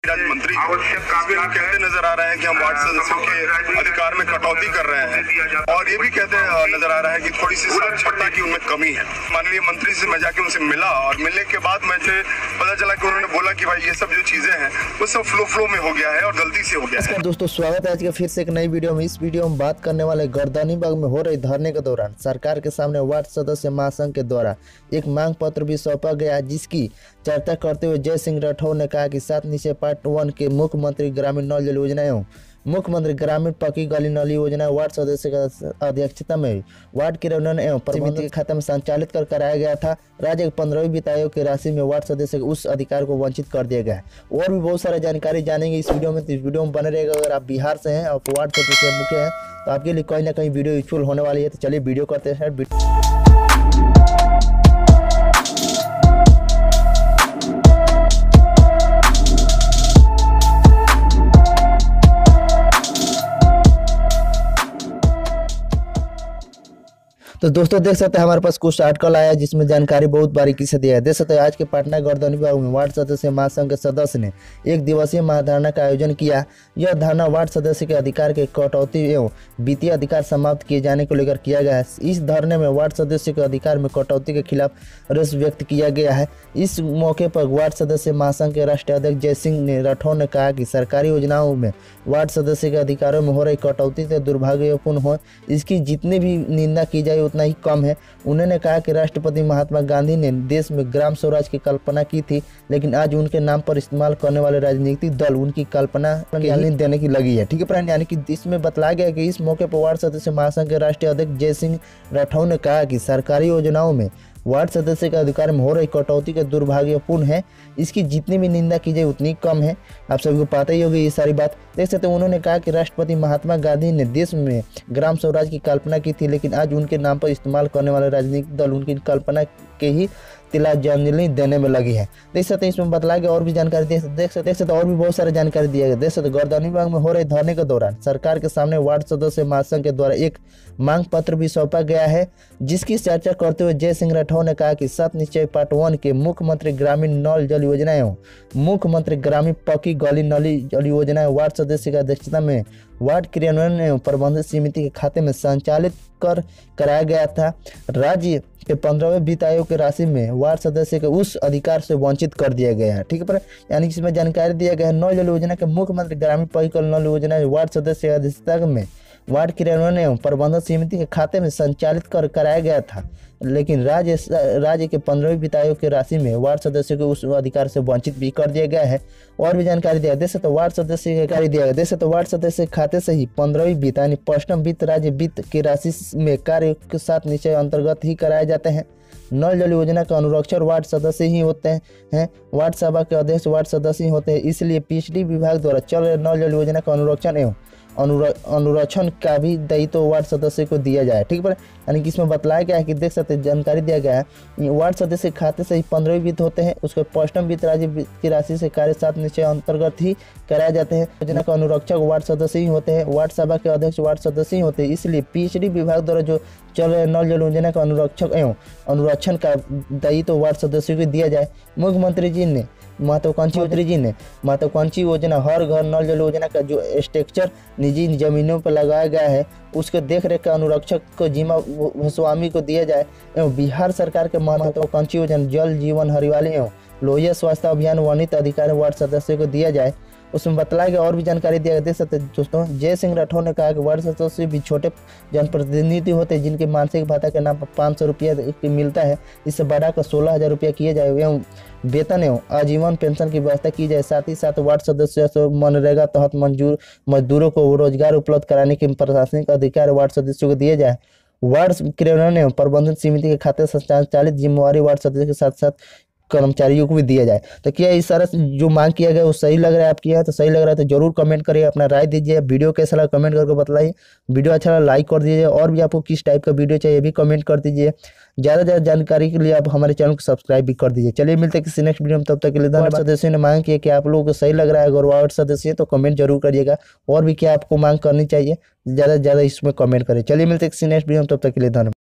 मंत्री कहते नजर आ रहे हैं कि हम वार्ड सदस्यों के अधिकार में कटौती कर रहे हैं और ये भी कहते नजर आ रहा है कि थोड़ी सी साक्षरता की उनमें कमी है। माननीय मंत्री से मैं जाके उनसे मिला और मिलने के बाद मुझे पता चला कि उन्होंने बोला कि भाई ये सब जो चीजें हैं वो सब फ्लो में हो गया है और गलती से हो गया है। दोस्तों स्वागत है आज के फिर से एक नई वीडियो में। इस वीडियो में बात करने वाले गर्दनीबाग में हो रही धरने के दौरान सरकार के सामने वार्ड सदस्य महासंघ के द्वारा एक मांग पत्र भी सौंपा गया, जिसकी चर्चा करते हुए जय सिंह राठौर ने कहा कि 7 नीचे पार्ट 1 के मुख्यमंत्री ग्रामीण नल जल योजना एवं मुख्यमंत्री ग्रामीण पक्की गली नली योजना वार्ड सदस्य की अध्यक्षता में वार्ड क्रियान्वयन एवं प्रबंधन के खाते में संचालित कर कराया गया था। राज्य के 15वीं वित्त आयोग की राशि में वार्ड सदस्य के उस अधिकार को वंचित कर दिया गया है। और भी बहुत सारा जानकारी जानेंगे इस वीडियो में, तो इस वीडियो में बने रहेगा। अगर आप बिहार से हैं और वार्ड सदस्य मुख्य हैं तो आपके लिए कहीं ना कहीं वीडियो यूजफुल होने वाली है। तो चलिए वीडियो करते हैं। तो दोस्तों देख सकते हैं हमारे पास कुछ आर्टिकल आया जिसमें जानकारी बहुत बारीकी से दिया है। देख सकते हैं आज के पटना गर्दनीबाग में वार्ड सदस्य महासंघ के सदस्य ने एक दिवसीय महाधरना का आयोजन किया। यह धरना वार्ड सदस्य के अधिकार के कटौती एवं वित्तीय अधिकार समाप्त किए जाने को लेकर किया गया है। इस धरने में वार्ड सदस्य के अधिकार में कटौती के खिलाफ रोष व्यक्त किया गया है। इस मौके पर वार्ड सदस्य महासंघ के राष्ट्रीय अध्यक्ष जय सिंह राठौर ने कहा कि सरकारी योजनाओं में वार्ड सदस्य के अधिकारों में हो रही कटौती से दुर्भाग्यपूर्ण हो, इसकी जितनी भी निंदा की जाए उतना ही कम है। उन्होंने कहा कि राष्ट्रपति महात्मा गांधी ने देश में ग्राम स्वराज की कल्पना की थी, लेकिन आज उनके नाम पर इस्तेमाल करने वाले राजनीतिक दल उनकी कल्पना देने की लगी है। ठीक है फ्रेंड, यानी कि इसमें बतलाया गया कि इस मौके पर वार्ड सदस्य महासंघ के राष्ट्रीय अध्यक्ष जय सिंह राठौर ने कहा कि सरकारी योजनाओं में वार्ड सदस्य के अधिकार में हो रही कटौती के दुर्भाग्यपूर्ण है, इसकी जितनी भी निंदा की जाए उतनी कम है। आप सभी को पता ही होगी ये सारी बात। देख सकते हैं उन्होंने कहा कि राष्ट्रपति महात्मा गांधी ने देश में ग्राम स्वराज की कल्पना की थी, लेकिन आज उनके नाम पर इस्तेमाल करने वाले राजनीतिक दल उनकी कल्पना के ही तिलांजलि देने में लगी है। देख सकते हैं इसमें बतलाया गया और भी जानकारी देख सकते और भी बहुत सारी जानकारी दिया गया। देख सकते गर्दनीबाग में हो रहे धरने के दौरान सरकार के सामने वार्ड सदस्य महासंघ के द्वारा एक मांग पत्र भी सौंपा गया है, जिसकी चर्चा करते हुए जय सिंह राठौर ने कहा कि 7 निश्चय पार्ट 1 के मुख्यमंत्री ग्रामीण नल जल योजना एवं मुख्यमंत्री ग्रामीण पक्की गली नली जल योजना वार्ड सदस्य की अध्यक्षता में वार्ड क्रियान्वयन एवं प्रबंधन समिति के खाते में संचालित कर कराया गया था। राज्य के 15वें वित्त आयोग की राशि में वार्ड सदस्य के उस अधिकार से वंचित कर दिया गया है। ठीक है पर यानी इसमें जानकारी दिया गया है नल जल योजना के मुख्यमंत्री ग्रामीण पक्की नल योजना वार्ड सदस्य की अध्यक्षता में वार्ड क्रियान्वयन एवं प्रबंधन समिति के खाते में संचालित कर कराया गया था, लेकिन राज्य के 15वीं वित्त आयोग की राशि में वार्ड सदस्य को उस अधिकार से वंचित भी कर दिया गया है। और भी जानकारी दिया देश तो वार्ड सदस्य की दिया गया देश तो वार्ड सदस्य खाते से ही 15वीं वित्त यानी पश्चिम वित्त राज्य वित्त की राशि में कार्य के साथ निश्चय अंतर्गत ही कराए जाते हैं। नल जल योजना का अनुरक्षक वार्ड सदस्य ही होते हैं। वार्ड सभा के अध्यक्ष वार्ड सदस्य ही होते हैं, इसलिए पिछड़ी विभाग द्वारा चल रहे नल जल योजना का अनुरक्षण एवं अनुरक्षण का भी दायित्व वार्ड सदस्य को दिया जाए। ठीक है, यानी कि इसमें बतलाया गया है कि देख सकते जानकारी दिया गया है वार्ड सदस्य खाते से ही 15वीं वित्त होते हैं, उसके पश्चिम वित्त राज्य की राशि से कार्य 7 निश्चय अंतर्गत ही कराए जाते हैं। योजना का अनुरक्षक वार्ड सदस्य ही होते हैं, वार्ड सभा के अध्यक्ष वार्ड सदस्य ही होते हैं, इसलिए पिछड़ी विभाग द्वारा जो चल रहे नल जल योजना का अनुरक्षक एवं अनुरक्षण का दायित्व वार्ड सदस्यों को दिया जाए। मुख्यमंत्री जी ने महत्वाकांक्षी योजना हर घर नल जल योजना का जो स्ट्रक्चर निजी जमीनों पर लगाया गया है उसके देखरेख का अनुरक्षक को जिम्मा भूस्वामी को दिया जाए एवं बिहार सरकार के महत्वाकांक्षी योजना जल जीवन हरियाली एवं लोहिया स्वास्थ्य अभियान वर्णित अधिकारी वार्ड सदस्य को दिया जाए। उसमें बतलाया गया और भी जानकारी दिया गया। देख सकते दोस्तों जय सिंह राठौर ने कहा कि वार्ड सदस्य भी छोटे जनप्रतिनिधि होते हैं, जिनके मानसिक भत्ता के नाम पर 500 रुपया मिलता है, इससे बढ़ाकर 16,000 रुपया किया जाए एवं वेतन एवं आजीवन पेंशन की व्यवस्था की जाए। साथ ही साथ वार्ड सदस्यों से मनरेगा तहत मजदूरों को रोजगार उपलब्ध कराने के प्रशासनिक अधिकार वार्ड सदस्यों को दिए जाए। वार्ड क्रियान्वयन एवं प्रबंधन समिति के खाते से संचालित जिम्मेवारी वार्ड सदस्य के साथ साथ कर्मचारियों को भी दिया जाए। तो क्या इस सारा जो मांग किया गया वो सही लग रहा है आपके यहाँ? तो सही लग रहा है तो जरूर कमेंट करिए, अपना राय दीजिए। वीडियो कैसा लगा कमेंट करके बताइए। वीडियो अच्छा लगा लाइक कर दीजिए, और भी आपको किस टाइप का वीडियो चाहिए भी कमेंट कर दीजिए। ज़्यादा जानकारी के लिए आप हमारे चैनल को सब्सक्राइब भी कर दीजिए। चलिए मिलते हैं किसी नेक्स्ट वीडियो में, तब तक के लिए धन्यवाद। सदस्यों ने मांग की है कि आप लोगों को सही लग रहा है, अगर वार्ड सदस्य तो कमेंट जरूर करिएगा, और भी क्या आपको मांग करनी चाहिए ज़्यादा से ज़्यादा इसमें कमेंट करें। चलिए मिलते हैं किसी नेक्स्ट वीडियो में, तब तक के लिए धन्यवाद।